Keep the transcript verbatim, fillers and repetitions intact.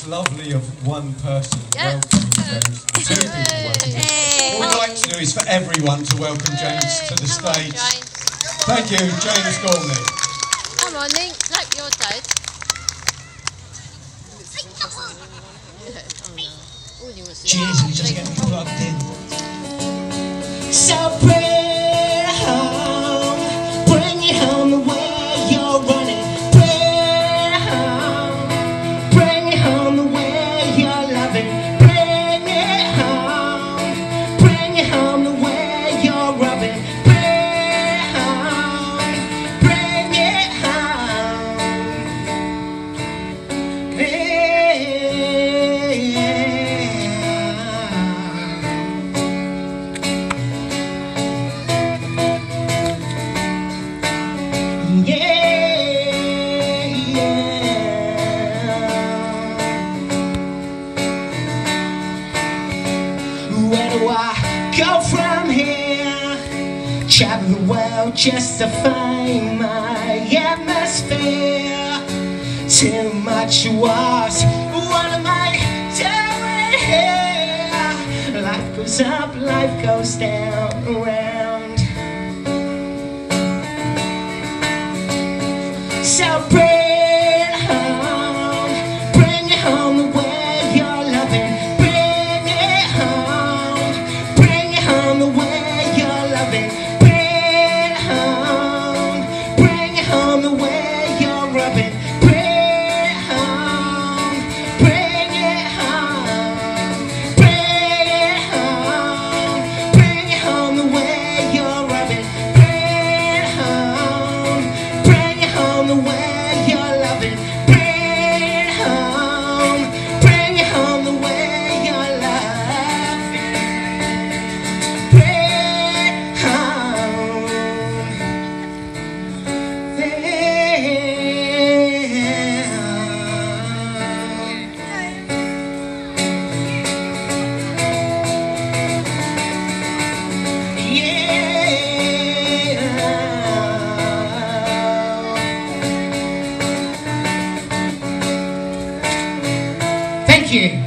It's lovely of one person Yep. welcoming James, two people welcoming James. Hey. What we'd like to do is for everyone to welcome James to the Come on, stage. James. Thank you, James Gormley. Come on, Link, clap your toes. Cheers, and just getting plugged in. So bring it home, bring it home the way you're running. Bring it home, bring it home the way you're loving. Bring it home, bring it home the way you're rubbing. Bring it home, bring it home. Bring Where do I go from here? Travel the world just to find my atmosphere. Too much was, what am I doing here? Life goes up, life goes down, around. So bring it home, bring it home the way you're loving. Bring it home, bring it home the way you're loving. Bring it home, bring it home the way you're rubbing. Bring it home, bring it home, bring it home, bring it home the way you're rubbing. Bring it home, bring it home the way you're loving. Bring it home, bring it home the way you're loving. Bring it home. Yeah. Thank you.